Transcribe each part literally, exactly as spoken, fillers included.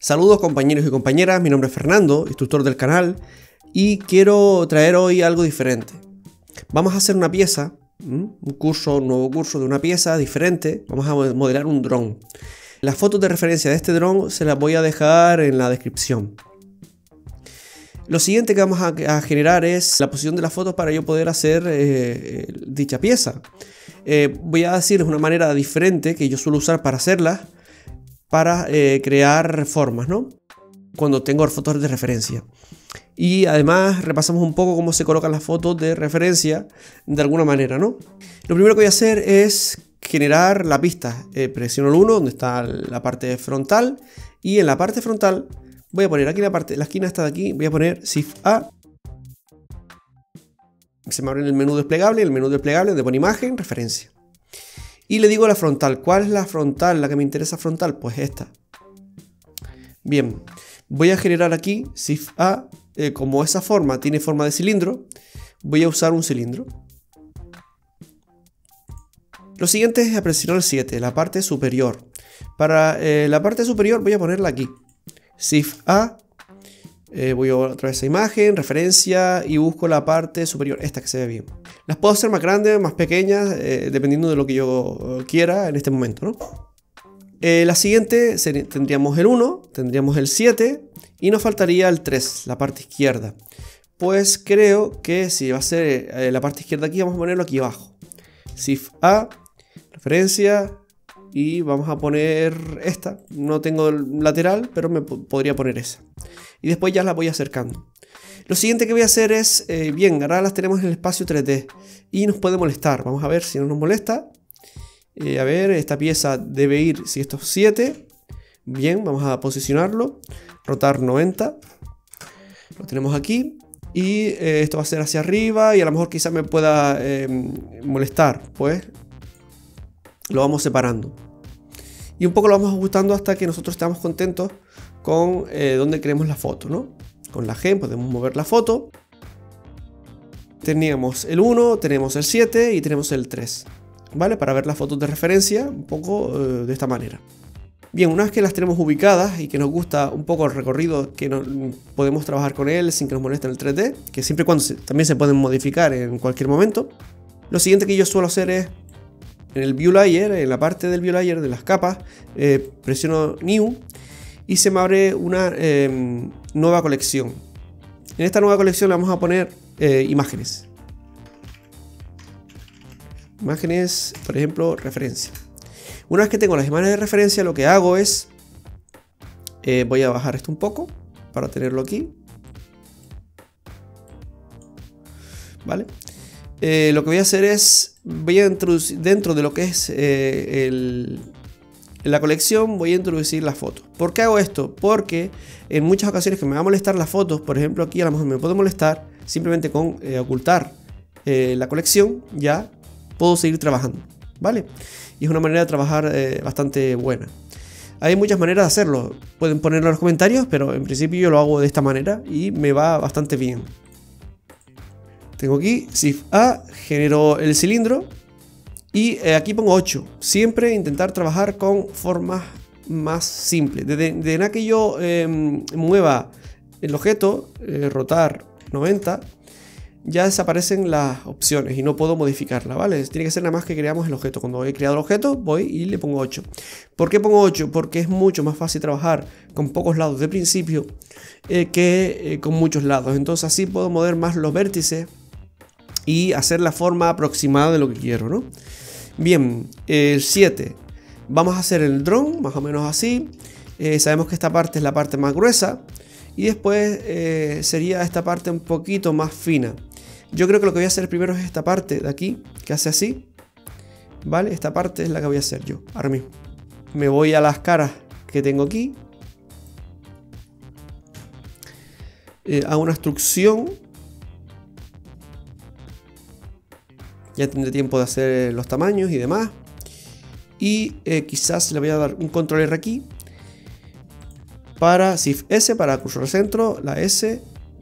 Saludos compañeros y compañeras, mi nombre es Fernando, instructor del canal, y quiero traer hoy algo diferente. Vamos a hacer una pieza, un curso, un nuevo curso de una pieza diferente. Vamos a modelar un dron. Las fotos de referencia de este dron se las voy a dejar en la descripción. Lo siguiente que vamos a, a generar es la posición de las fotos para yo poder hacer eh, dicha pieza. Eh, voy a decirles una manera diferente que yo suelo usar para hacerlas, para eh, crear formas, ¿no? Cuando tengo fotos de referencia. Y además repasamos un poco cómo se colocan las fotos de referencia de alguna manera, ¿no? Lo primero que voy a hacer es generar la pista. Eh, presiono el uno, donde está la parte frontal, y en la parte frontal voy a poner aquí en la parte, la esquina esta de aquí, voy a poner Shift A. Se me abre el menú desplegable, el menú desplegable donde pone imagen, referencia. Y le digo a la frontal, ¿cuál es la frontal? La que me interesa frontal, pues esta. Bien, voy a generar aquí Shift A, eh, como esa forma tiene forma de cilindro, voy a usar un cilindro. Lo siguiente es presionar el siete, la parte superior. Para eh, la parte superior voy a ponerla aquí. Shift A, eh, voy a otra vez a imagen, referencia y busco la parte superior, esta que se ve bien. Las puedo hacer más grandes, más pequeñas, eh, dependiendo de lo que yo quiera en este momento, ¿no? Eh, la siguiente sería, tendríamos el uno, tendríamos el siete y nos faltaría el tres, la parte izquierda. Pues creo que si va a ser eh, la parte izquierda aquí, vamos a ponerlo aquí abajo. Shift A, referencia y vamos a poner esta. No tengo el lateral, pero me podría poner esa. Y después ya la voy acercando. Lo siguiente que voy a hacer es, eh, bien, ahora las tenemos en el espacio tres D y nos puede molestar. Vamos a ver si no nos molesta. Eh, a ver, esta pieza debe ir, si esto es siete, bien, vamos a posicionarlo, rotar noventa, lo tenemos aquí y eh, esto va a ser hacia arriba y a lo mejor quizás me pueda eh, molestar, pues lo vamos separando. Y un poco lo vamos ajustando hasta que nosotros estamos contentos con eh, donde queremos la foto, ¿no? Con la G podemos mover la foto. Teníamos el uno, tenemos el siete y tenemos el tres, ¿vale? Para ver las fotos de referencia un poco eh, de esta manera. Bien, una vez que las tenemos ubicadas y que nos gusta un poco el recorrido, que no, podemos trabajar con él sin que nos moleste en el tres D, que siempre y cuando se, también se pueden modificar en cualquier momento. Lo siguiente que yo suelo hacer es, en el View Layer, en la parte del View Layer de las capas, eh, presiono New y se me abre una eh, nueva colección. En esta nueva colección le vamos a poner eh, imágenes. Imágenes, por ejemplo, referencia. Una vez que tengo las imágenes de referencia, lo que hago es, eh, voy a bajar esto un poco para tenerlo aquí. ¿Vale? Eh, lo que voy a hacer es, voy a introducir dentro de lo que es eh, el... En la colección voy a introducir las fotos. ¿Por qué hago esto? Porque en muchas ocasiones que me va a molestar las fotos, por ejemplo aquí a lo mejor me puede molestar, simplemente con eh, ocultar eh, la colección ya puedo seguir trabajando, ¿vale? Y es una manera de trabajar eh, bastante buena. Hay muchas maneras de hacerlo, pueden ponerlo en los comentarios, pero en principio yo lo hago de esta manera y me va bastante bien. Tengo aquí Shift A, genero el cilindro. Y eh, aquí pongo ocho. Siempre intentar trabajar con formas más simples. Desde, desde que yo eh, mueva el objeto, eh, rotar noventa, ya desaparecen las opciones y no puedo modificarla, ¿vale? Tiene que ser nada más que creamos el objeto. Cuando he creado el objeto, voy y le pongo ocho. ¿Por qué pongo ocho? Porque es mucho más fácil trabajar con pocos lados de principio eh, que eh, con muchos lados. Entonces así puedo mover más los vértices y hacer la forma aproximada de lo que quiero, ¿no? Bien, el siete. Vamos a hacer el dron, más o menos así. Eh, sabemos que esta parte es la parte más gruesa. Y después eh, sería esta parte un poquito más fina. Yo creo que lo que voy a hacer primero es esta parte de aquí, que hace así. ¿Vale? Esta parte es la que voy a hacer yo, ahora mismo. Me voy a las caras que tengo aquí. Eh, hago una extrusión. Ya tendré tiempo de hacer los tamaños y demás. Y eh, quizás le voy a dar un control R aquí. Para Shift S para cursor al centro. La S.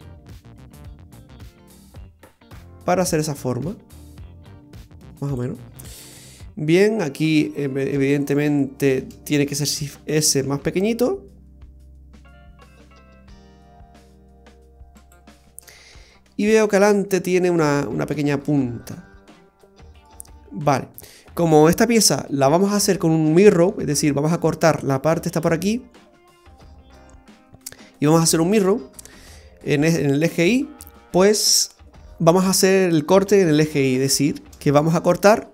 Para hacer esa forma. Más o menos. Bien, aquí evidentemente tiene que ser Shift S más pequeñito. y veo que adelante tiene una, una pequeña punta. Vale, como esta pieza la vamos a hacer con un mirror, es decir, vamos a cortar la parte esta por aquí y vamos a hacer un mirror en, en el eje Y, pues vamos a hacer el corte en el eje Y, es decir, que vamos a cortar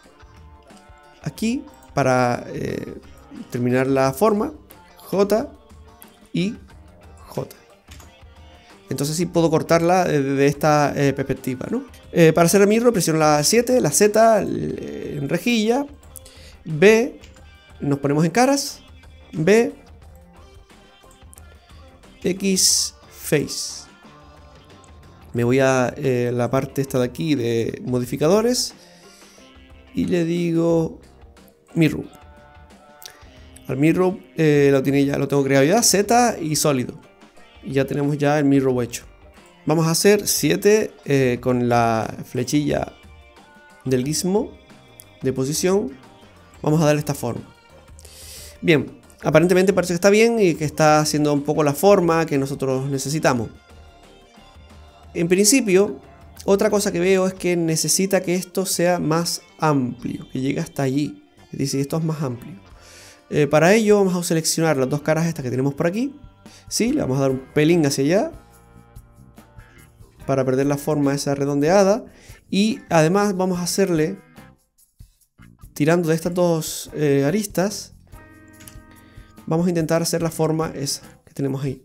aquí para eh, terminar la forma, J y J. Entonces sí puedo cortarla de, de esta eh, perspectiva, ¿no? Eh, para hacer el mirror presiono la siete, la Z en rejilla, B, nos ponemos en caras, B, X, face. Me voy a eh, la parte esta de aquí de modificadores y le digo mirror. Al mirror eh, lo, tiene ya, lo tengo creado ya, Z y sólido. Y ya tenemos ya el mirror hecho. Vamos a hacer siete eh, con la flechilla del gizmo de posición. Vamos a darle esta forma. Bien, aparentemente parece que está bien y que está haciendo un poco la forma que nosotros necesitamos. En principio, otra cosa que veo es que necesita que esto sea más amplio, que llegue hasta allí. Es decir, esto es más amplio. Eh, para ello vamos a seleccionar las dos caras estas que tenemos por aquí. Sí, le vamos a dar un pelín hacia allá para perder la forma esa redondeada. Y además vamos a hacerle, tirando de estas dos eh, aristas, vamos a intentar hacer la forma esa que tenemos ahí.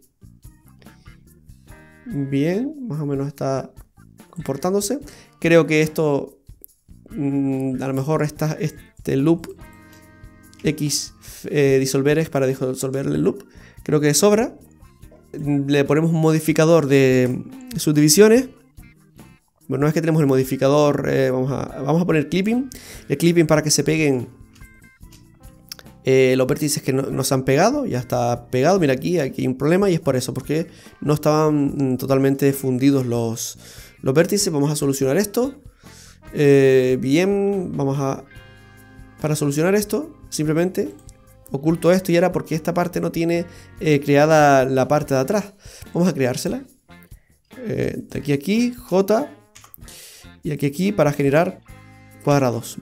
Bien, más o menos está comportándose. Creo que esto, mmm, a lo mejor esta, este loop X eh, disolver es para disolver el loop. Creo que sobra. Le ponemos un modificador de subdivisiones. Bueno, una vez que tenemos el modificador, eh, vamos, a, vamos a poner clipping. El clipping para que se peguen eh, los vértices que no, nos han pegado. Ya está pegado. Mira aquí, aquí hay un problema y es por eso, porque no estaban totalmente fundidos los, los vértices. Vamos a solucionar esto. Eh, bien, vamos a... Para solucionar esto, simplemente oculto esto y ahora porque esta parte no tiene eh, creada la parte de atrás. Vamos a creársela. Eh, de aquí a aquí, J. Y aquí a aquí para generar cuadrados.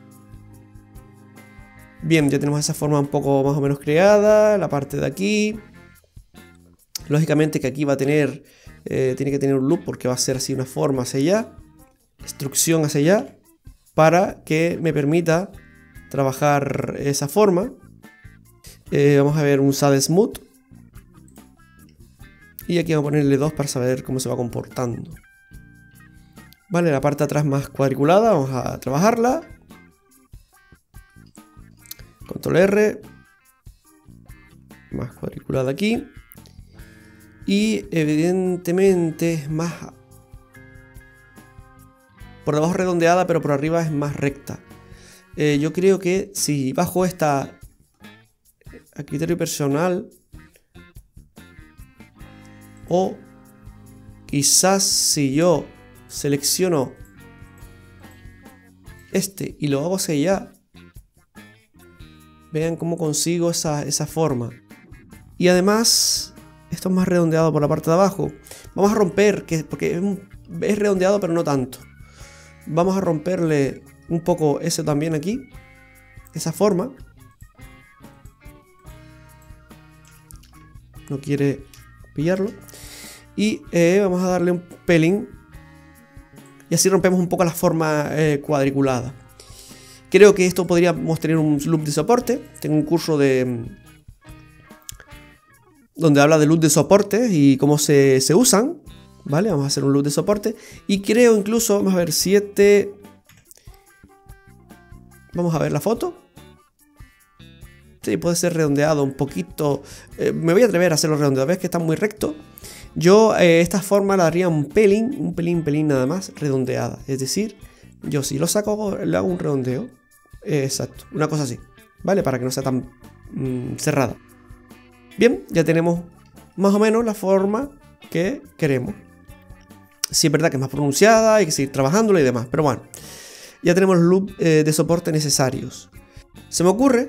Bien, ya tenemos esa forma un poco más o menos creada. La parte de aquí. Lógicamente que aquí va a tener, eh, tiene que tener un loop porque va a ser así una forma hacia allá. Instrucción hacia allá. Para que me permita trabajar esa forma. Eh, vamos a ver un shade smooth. Y aquí vamos a ponerle dos para saber cómo se va comportando. Vale, la parte de atrás más cuadriculada, vamos a trabajarla. Control R. Más cuadriculada aquí. Y evidentemente es más... Por debajo redondeada, pero por arriba es más recta. Eh, yo creo que si bajo esta a criterio personal, o quizás si yo selecciono este y lo hago hacia allá, vean cómo consigo esa, esa forma. Y además esto es más redondeado por la parte de abajo. Vamos a romper, que, porque es, un, es redondeado pero no tanto. Vamos a romperle un poco eso también aquí, esa forma. No quiere pillarlo. Y eh, vamos a darle un pelín. Y así rompemos un poco la forma eh, cuadriculada. Creo que esto podríamos tener un loop de soporte. Tengo un curso de donde habla de loop de soporte y cómo se, se usan. Vale, vamos a hacer un loop de soporte. Y creo incluso, vamos a ver, siete. Vamos a ver la foto. Sí, puede ser redondeado un poquito. Eh, me voy a atrever a hacerlo redondeado. Ves que está muy recto. Yo eh, esta forma la daría un pelín, un pelín, pelín nada más, redondeada. Es decir, yo si lo saco, le hago un redondeo. Eh, exacto, una cosa así. ¿Vale? Para que no sea tan mmm, cerrada. Bien, ya tenemos más o menos la forma que queremos. Sí es verdad que es más pronunciada, hay que seguir trabajándola y demás. Pero bueno, ya tenemos los loops eh, de soporte necesarios. Se me ocurre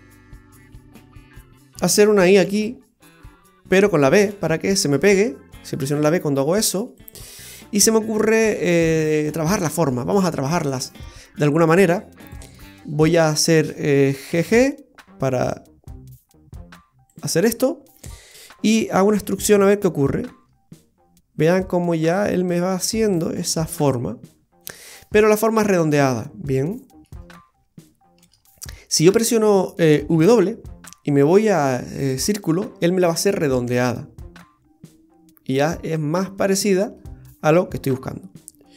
hacer una I aquí, pero con la B, para que se me pegue. Si presiono la B cuando hago eso. Y se me ocurre eh, trabajar la forma. Vamos a trabajarlas de alguna manera. Voy a hacer eh, G G para hacer esto. Y hago una instrucción a ver qué ocurre. Vean cómo ya él me va haciendo esa forma. Pero la forma es redondeada. Bien. Si yo presiono eh, W y me voy a eh, círculo, él me la va a hacer redondeada. Y ya es más parecida a lo que estoy buscando.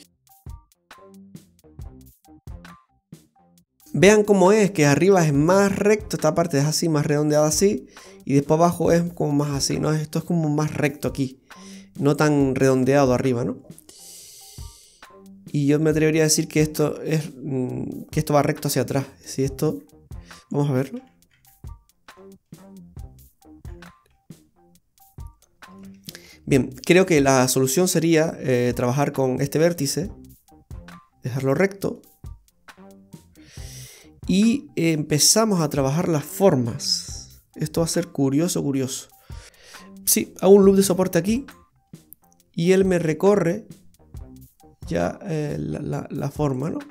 Vean cómo es, que arriba es más recto, esta parte es así, más redondeada así. Y después abajo es como más así, ¿no? Esto es como más recto aquí. No tan redondeado arriba, ¿no? Y yo me atrevería a decir que esto es que esto va recto hacia atrás. Si esto, vamos a verlo. Bien, creo que la solución sería eh, trabajar con este vértice, dejarlo recto y eh, empezamos a trabajar las formas. Esto va a ser curioso, curioso. Sí, hago un loop de soporte aquí y él me recorre ya eh, la, la, la forma, ¿no?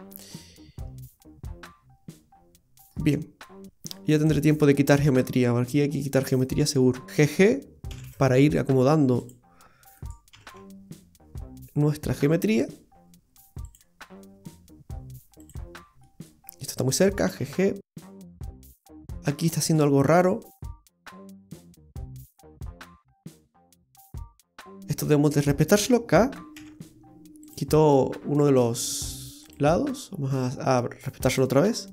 Bien, ya tendré tiempo de quitar geometría. Aquí hay que quitar geometría seguro. G G para ir acomodando nuestra geometría. Esto está muy cerca, G G. Aquí está haciendo algo raro. Esto debemos de respetárselo. K. Quito uno de los lados. Vamos a, a respetárselo otra vez.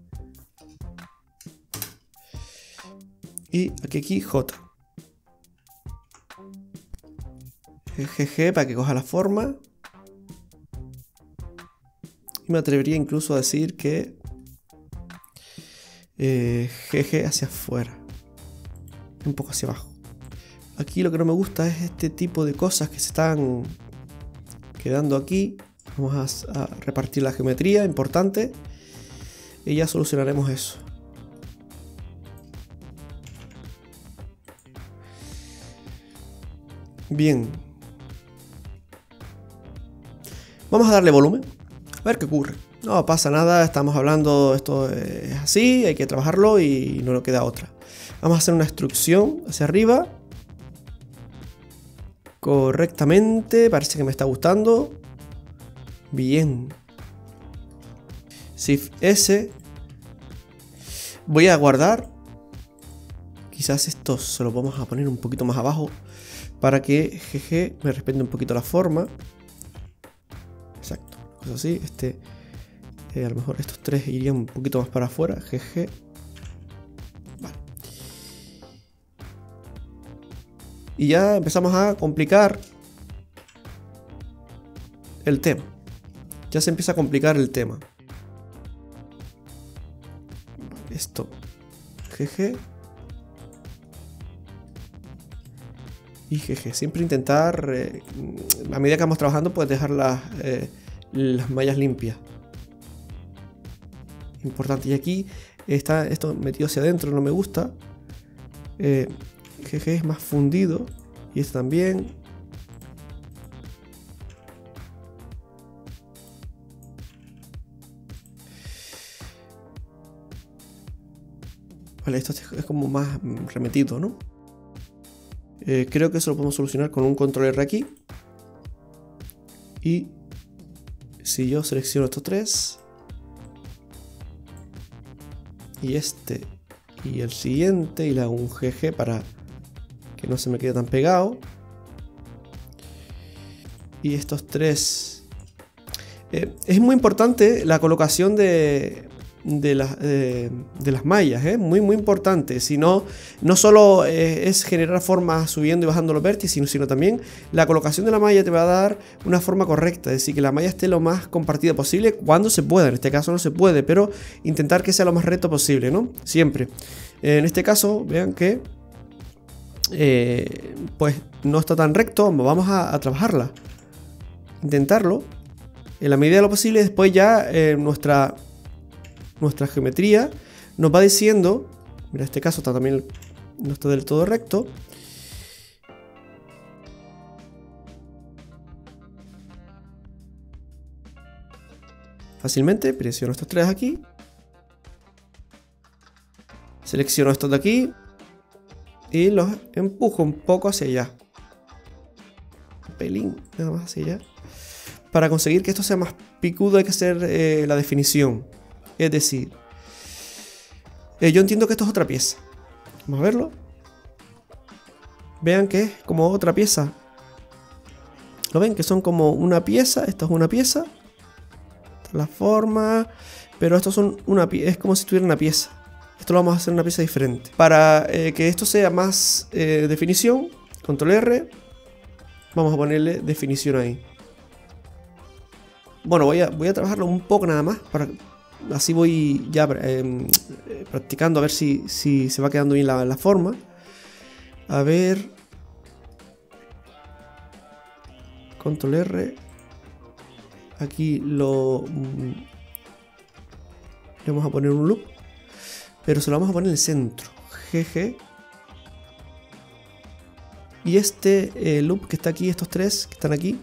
Y aquí, aquí, J. G G para que coja la forma. Y me atrevería incluso a decir que eh, G G hacia afuera, un poco hacia abajo. Aquí lo que no me gusta es este tipo de cosas que se están quedando aquí. Vamos a, a repartir la geometría, importante, y ya solucionaremos eso. Bien, vamos a darle volumen, a ver qué ocurre. No pasa nada, estamos hablando, esto es así, hay que trabajarlo y no nos queda otra. Vamos a hacer una instrucción hacia arriba. Correctamente, parece que me está gustando. Bien. Shift S. Voy a guardar. Quizás esto se lo vamos a poner un poquito más abajo para que G G me respete un poquito la forma. Exacto, cosa así. Este, eh, a lo mejor estos tres irían un poquito más para afuera. G G. Vale. Y ya empezamos a complicar el tema. Ya se empieza a complicar el tema. Esto. G G. Y G G. Siempre intentar, eh, a medida que vamos trabajando, pues dejar las, eh, las mallas limpias. Importante. Y aquí está esto metido hacia adentro, no me gusta. Eh, G G es más fundido. Y esto también. Vale, esto es como más remetido, ¿no? Eh, creo que eso lo podemos solucionar con un control R aquí. Y si yo selecciono estos tres y este y el siguiente y le hago un G G para que no se me quede tan pegado, y estos tres, eh, es muy importante la colocación de De, la, de, de las mallas, ¿eh? muy muy importante. Si no, no solo eh, es generar formas subiendo y bajando los vértices, sino, sino también la colocación de la malla te va a dar una forma correcta, es decir, que la malla esté lo más compartida posible cuando se pueda. En este caso no se puede, pero intentar que sea lo más recto posible, ¿no? Siempre. En este caso, vean que eh, pues no está tan recto. Vamos a, a trabajarla, intentarlo en la medida de lo posible. Después ya eh, nuestra Nuestra geometría nos va diciendo, mira, este caso está también, no está del todo recto. fácilmente. Presiono estos tres aquí. Selecciono estos de aquí. Y los empujo un poco hacia allá. Un pelín, nada más hacia allá. Para conseguir que esto sea más picudo hay que hacer eh, la definición. Es decir, eh, yo entiendo que esto es otra pieza. Vamos a verlo. Vean que es como otra pieza. ¿Lo ven? Que son como una pieza. Esto es una pieza. Esta es la forma. Pero estos son una pieza. Es como si tuviera una pieza. Esto lo vamos a hacer una pieza diferente. Para eh, que esto sea más eh, definición, control R. Vamos a ponerle definición ahí. Bueno, voy a, voy a trabajarlo un poco nada más. Para, así voy ya eh, practicando a ver si, si se va quedando bien la, la forma. A ver. Control R. Aquí lo... Le vamos a poner un loop. Pero se lo vamos a poner en el centro. G G. Y este eh, loop que está aquí, estos tres que están aquí.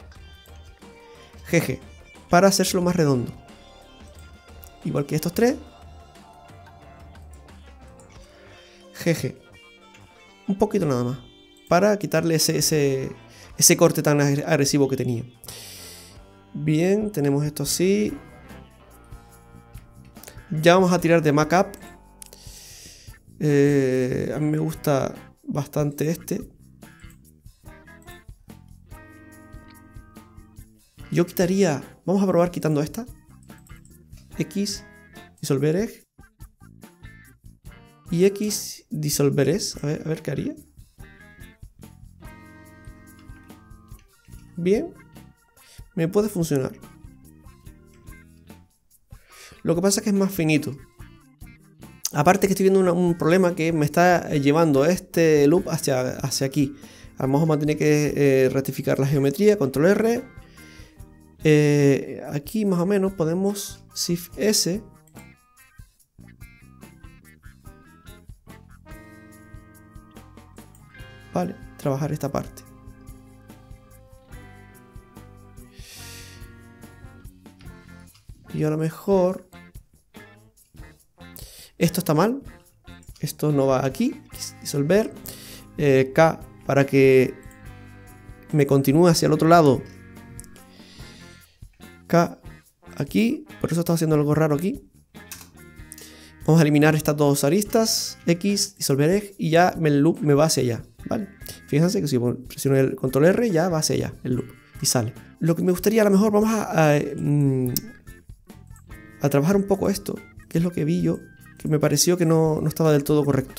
G G. Para hacérselo más redondo. Igual que estos tres. G G. Un poquito nada más. Para quitarle ese, ese, ese corte tan agresivo que tenía. Bien, tenemos esto así. Ya vamos a tirar de Macap. Eh, a mí me gusta bastante este. Yo quitaría... Vamos a probar quitando esta. X, disolver egg. Y X, disolver es. A ver, a ver qué haría. Bien. Me puede funcionar. Lo que pasa es que es más finito. Aparte que estoy viendo una, un problema que me está llevando este loop hacia, hacia aquí. A lo mejor vamos a tener que eh, rectificar la geometría. Control R. Eh, aquí más o menos podemos Shift S. Vale, trabajar esta parte. Y a lo mejor esto está mal. Esto no va aquí. Disolver. Eh, K para que me continúe hacia el otro lado. K aquí. Por eso está haciendo algo raro aquí. Vamos a eliminar estas dos aristas. X, disolver egg. Y ya el loop me va hacia allá. ¿Vale? Fíjense que si presiono el control R ya va hacia allá el loop. Y sale. Lo que me gustaría a lo mejor vamos a... a mm, a trabajar un poco esto, que es lo que vi yo, que me pareció que no, no estaba del todo correcto.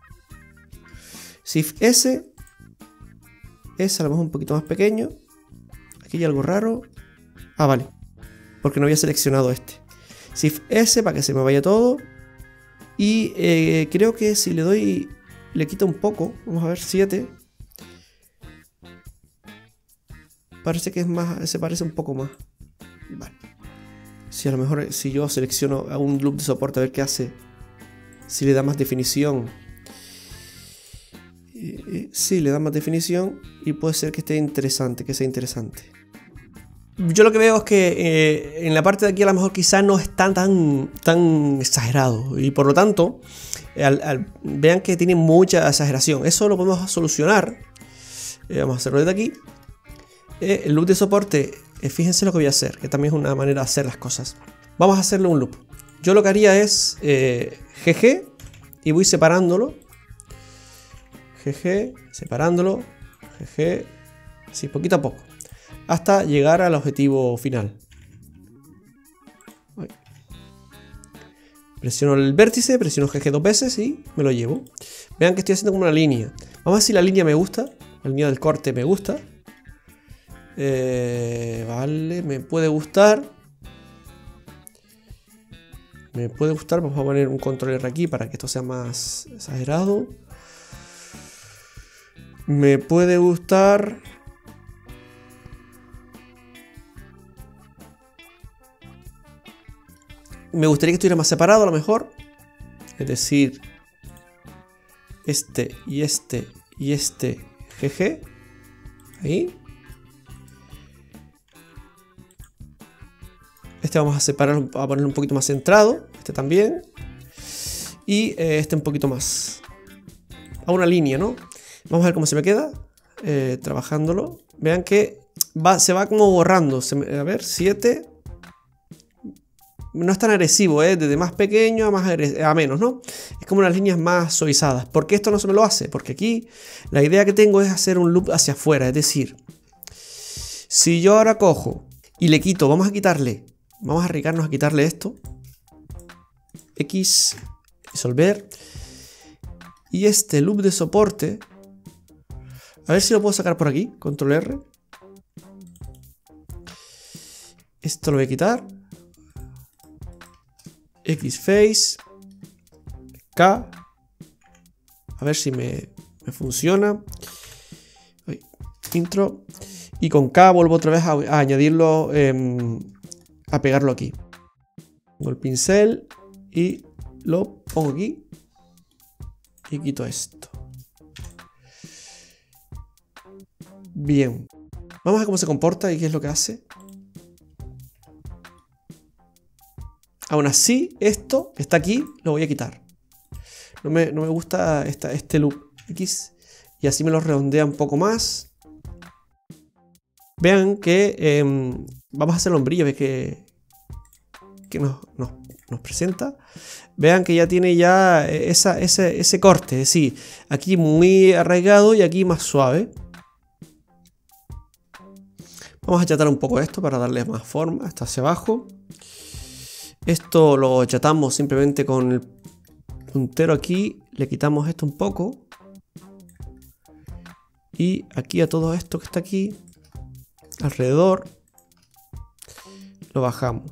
Shift S, S a lo mejor un poquito más pequeño. Aquí hay algo raro. Ah, vale, porque no había seleccionado este. Shift S para que se me vaya todo. Y eh, creo que si le doy, le quito un poco, vamos a ver, siete. Parece que es más, se parece un poco más. Vale. Si a lo mejor si yo selecciono a un loop de soporte a ver qué hace. Si le da más definición. Eh, sí, le da más definición. Y puede ser que esté interesante, que sea interesante. Yo lo que veo es que eh, en la parte de aquí a lo mejor quizás no está tan, tan exagerado. Y por lo tanto, al, al, vean que tiene mucha exageración. Eso lo podemos solucionar. Eh, vamos a hacerlo desde aquí. Eh, el loop de soporte... Fíjense lo que voy a hacer, que también es una manera de hacer las cosas. Vamos a hacerle un loop. Yo lo que haría es eh, G G y voy separándolo. G G, separándolo. G G, así poquito a poco. Hasta llegar al objetivo final. Ay. Presiono el vértice, presiono G G dos veces y me lo llevo. Vean que estoy haciendo como una línea. Vamos a ver si la línea me gusta. La línea del corte me gusta. Eh, vale, me puede gustar. Me puede gustar. Vamos a poner un control R aquí para que esto sea más exagerado. Me puede gustar. Me gustaría que estuviera más separado a lo mejor. Es decir, este y este y este G G. Ahí. Este vamos a separarlo, a ponerlo un poquito más centrado. Este también. Y eh, este un poquito más. A una línea, ¿no? Vamos a ver cómo se me queda. Eh, trabajándolo. Vean que va, se va como borrando. Se me, a ver, siete. No es tan agresivo, ¿eh? Desde más pequeño a, más a menos, ¿no? Es como unas líneas más suavizadas. ¿Por qué esto no se me lo hace? Porque aquí la idea que tengo es hacer un loop hacia afuera. Es decir, si yo ahora cojo y le quito, vamos a quitarle, vamos a arriesgarnos a quitarle esto. X, disolver. Y este loop de soporte, a ver si lo puedo sacar por aquí. Control R. Esto lo voy a quitar. X face. K. A ver si me, me funciona. Intro. Y con K vuelvo otra vez a, a añadirlo, eh, a pegarlo aquí. Pongo el pincel y lo pongo aquí. Y quito esto. Bien. Vamos a ver cómo se comporta y qué es lo que hace. Aún así, esto que está aquí lo voy a quitar. No me, no me gusta esta, este loop X. Y así me lo redondea un poco más. Vean que eh, vamos a hacer el hombrillo que, que nos, nos, nos presenta. Vean que ya tiene ya esa, ese, ese corte. Es decir, aquí muy arraigado y aquí más suave. Vamos a achatar un poco esto para darle más forma. Hasta hacia abajo. Esto lo achatamos simplemente con el puntero aquí. Le quitamos esto un poco. Y aquí a todo esto que está aquí, alrededor, lo bajamos.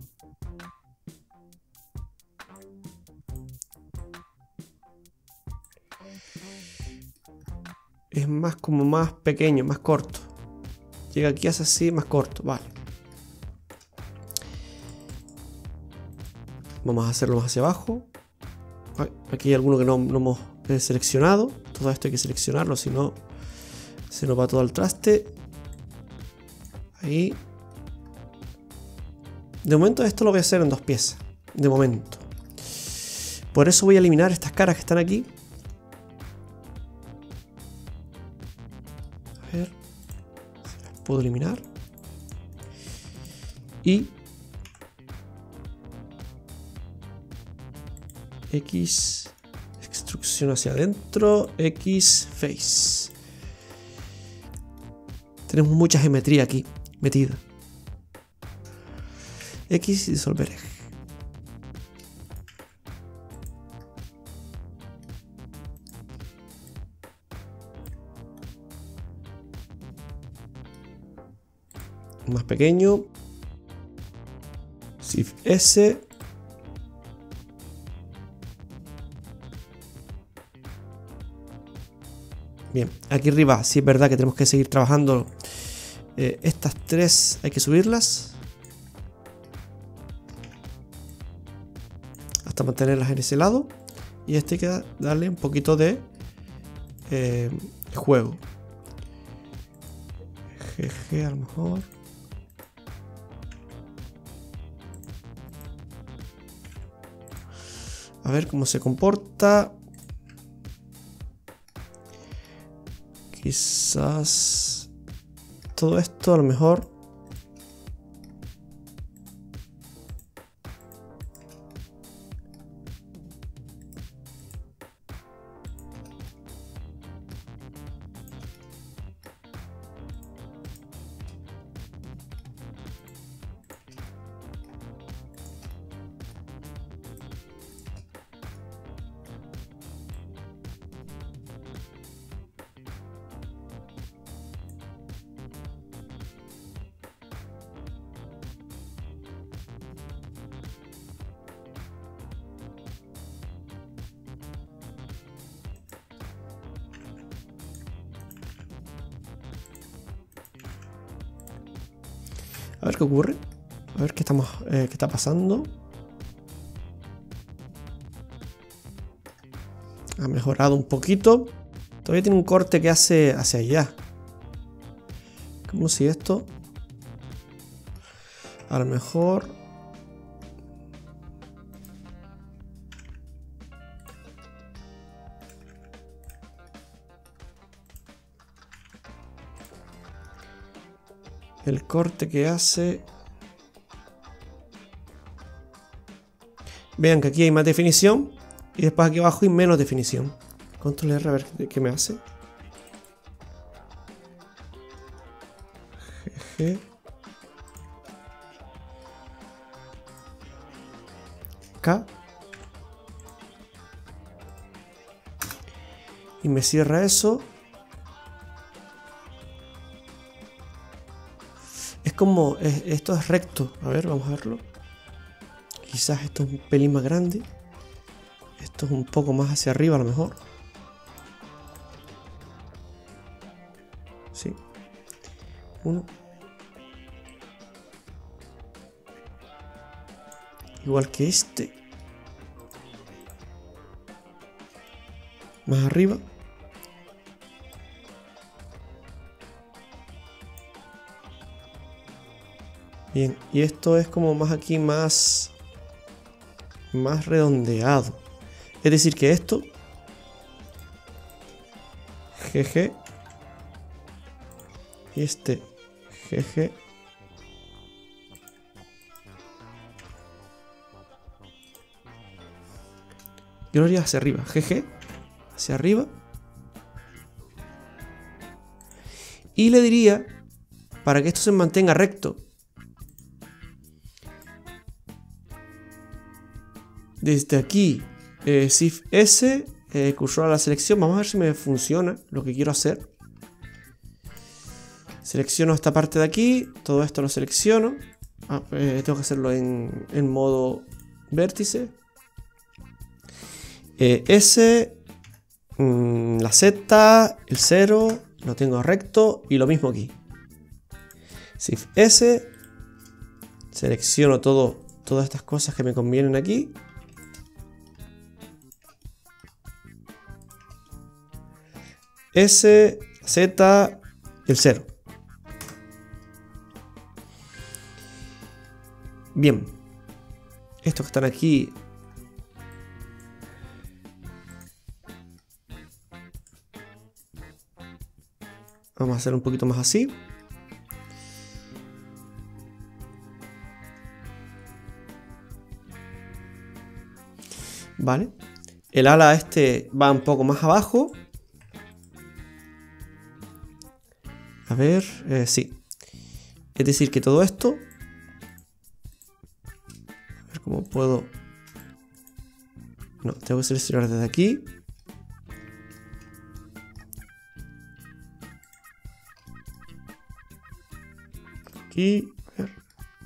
Es más como más pequeño, más corto. Llega aquí, hace así, más corto. Vale. Vamos a hacerlo más hacia abajo. Aquí hay alguno que no, no hemos seleccionado. Todo esto hay que seleccionarlo, si no se nos va todo al traste. Ahí. De momento esto lo voy a hacer en dos piezas. De momento. Por eso voy a eliminar estas caras que están aquí. A ver. Si las puedo eliminar. Y X, extrusión hacia adentro, X, face. Tenemos mucha geometría aquí metida. X y disolver eje. Más pequeño. Shift S. Bien, aquí arriba sí es verdad que tenemos que seguir trabajando. Eh, estas tres hay que subirlas hasta mantenerlas en ese lado. Y este hay que darle un poquito de eh, juego. G G a lo mejor. A ver cómo se comporta. Quizás todo esto a lo mejor. A ver qué ocurre. A ver qué, estamos, eh, qué está pasando. Ha mejorado un poquito. Todavía tiene un corte que hace hacia allá. Como si esto... A lo mejor... el corte que hace. Vean que aquí hay más definición y después aquí abajo hay menos definición. Control R a ver qué me hace. G G. K. Y me cierra eso. Es como, es, esto es recto. A ver, vamos a verlo. Quizás esto es un pelín más grande. Esto es un poco más hacia arriba a lo mejor. Sí. Uno. Igual que este. Más arriba. Bien, y esto es como más aquí, más más redondeado. Es decir que esto G G y este G G yo lo haría hacia arriba, G G hacia arriba, y le diría, para que esto se mantenga recto, desde aquí, eh, Shift S, eh, cursor a la selección. Vamos a ver si me funciona lo que quiero hacer. Selecciono esta parte de aquí, todo esto lo selecciono. Ah, eh, tengo que hacerlo en, en modo vértice. Eh, S, mmm, la Z, el cero, lo tengo recto y lo mismo aquí. Shift S, selecciono todo, todas estas cosas que me convienen aquí. S, Z, el cero. Bien. Estos que están aquí. Vamos a hacer un poquito más así. Vale. El ala este va un poco más abajo. A ver, eh, sí. Es decir, que todo esto... A ver cómo puedo... No, tengo que seleccionar desde aquí. Aquí. A ver.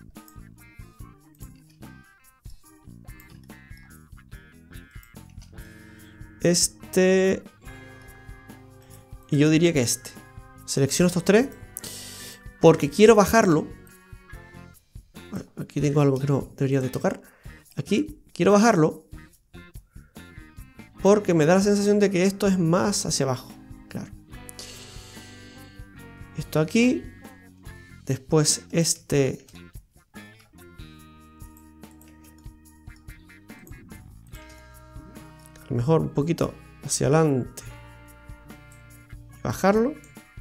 Este... Y yo diría que este. Selecciono estos tres porque quiero bajarlo. Aquí tengo algo que no debería de tocar. Aquí quiero bajarlo porque me da la sensación de que esto es más hacia abajo. Claro. Esto aquí. Después este. A lo mejor un poquito hacia adelante. Bajarlo.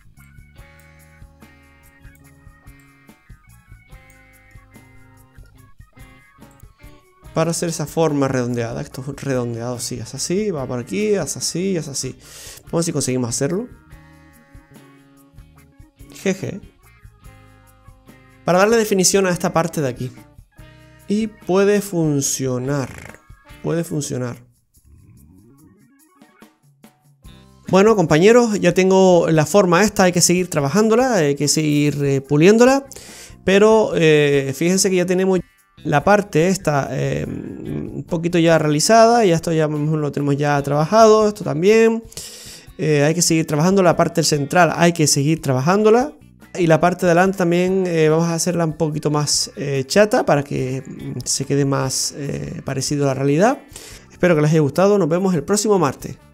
Para hacer esa forma redondeada. Esto es redondeado, sí, es así, va por aquí, es así, es así. Vamos a ver si conseguimos hacerlo. G G. Para darle definición a esta parte de aquí. Y puede funcionar. Puede funcionar. Bueno, compañeros, ya tengo la forma esta. Hay que seguir trabajándola, hay que seguir eh, puliéndola. Pero eh, fíjense que ya tenemos la parte esta eh, un poquito ya realizada. Ya esto ya lo tenemos ya trabajado. Esto también. Eh, hay que seguir trabajando la parte central. Hay que seguir trabajándola. Y la parte de adelante también eh, vamos a hacerla un poquito más eh, chata para que se quede más eh, parecido a la realidad. Espero que les haya gustado. Nos vemos el próximo martes.